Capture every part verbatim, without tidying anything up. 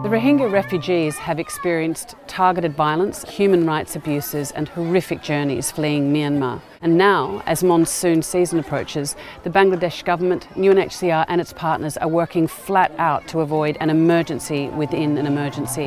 The Rohingya refugees have experienced targeted violence, human rights abuses and horrific journeys fleeing Myanmar. And now, as monsoon season approaches, the Bangladesh government, U N H C R and its partners are working flat out to avoid an emergency within an emergency.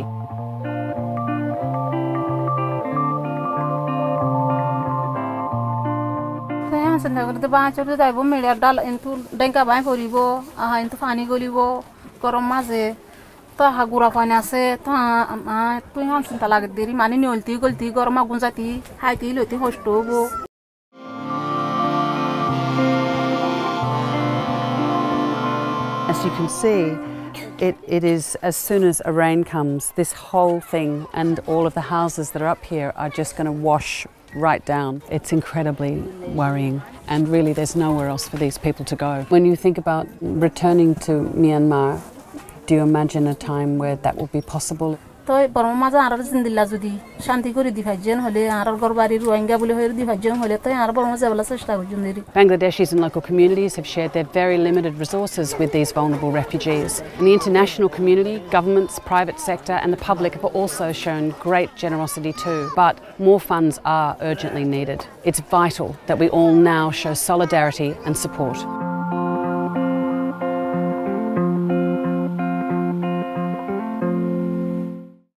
Ta hagura fanya se ta tu han sin talag deri mani ni olti golti gorma gunzati haiti loti hostogo. As you can see, it, it is as soon as a rain comes, this whole thing and all of the houses that are up here are just going to wash right down. It's incredibly worrying, and really there's nowhere else for these people to go. When you think about returning to Myanmar, do you imagine a time where that will be possible? Bangladesh and local communities have shared their very limited resources with these vulnerable refugees. And the international community, governments, private sector and the public have also shown great generosity too. But more funds are urgently needed. It's vital that we all now show solidarity and support.